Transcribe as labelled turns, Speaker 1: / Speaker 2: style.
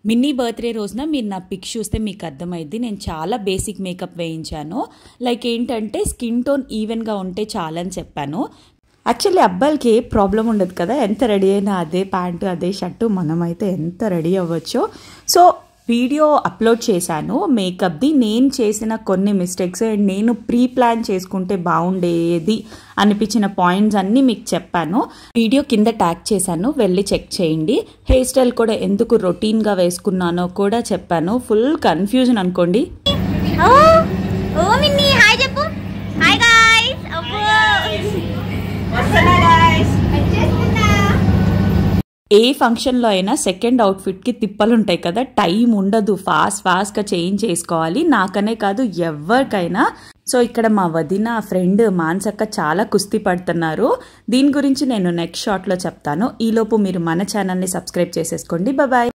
Speaker 1: Minnie birthday రోజున మీరు నా పిక్ చూస్తే మీకు అర్థమైంది. నేను చాలా బేసిక్ మేకప్ వేయించాను. లైక్ ఏంటంటే స్కిన్ టోన్ ఈవెన్గా ఉంటే చాలని చెప్పాను. యాక్చువల్లీ అబ్బాయిలకి ఏ ప్రాబ్లం ఉండదు కదా, ఎంత రెడీ అయినా అదే ప్యాంటు అదే షర్టు, మనమైతే ఎంత రెడీ అవ్వచ్చో. సో వీడియో అప్లోడ్ చేశాను మేకప్ది. నేను చేసిన కొన్ని మిస్టేక్స్ అండ్ నేను ప్రీ ప్లాన్ చేసుకుంటే బాగుండేది అనిపించిన పాయింట్స్ అన్నీ మీకు చెప్పాను. వీడియో కింద ట్యాగ్ చేశాను, వెళ్ళి చెక్ చేయండి. హెయిర్ స్టైల్ కూడా ఎందుకు రొటీన్గా వేసుకున్నానో కూడా చెప్పాను. ఫుల్ కన్ఫ్యూజన్ అనుకోండి. ఏ ఫంక్షన్లో అయినా సెకండ్ అవుట్ఫిట్కి తిప్పలు ఉంటాయి కదా, టైం ఉండదు, ఫాస్ట్గా చేంజ్ చేసుకోవాలి. నాకనే కాదు ఎవరికైనా. సో ఇక్కడ మా వదిన ఫ్రెండ్ మాన్సక్క చాలా కుస్తీ పడుతున్నారు. దీని గురించి నేను నెక్స్ట్ షార్ట్లో చెప్తాను. ఈలోపు మీరు మన ఛానల్ని సబ్స్క్రైబ్ చేసేసుకోండి. బాయ్.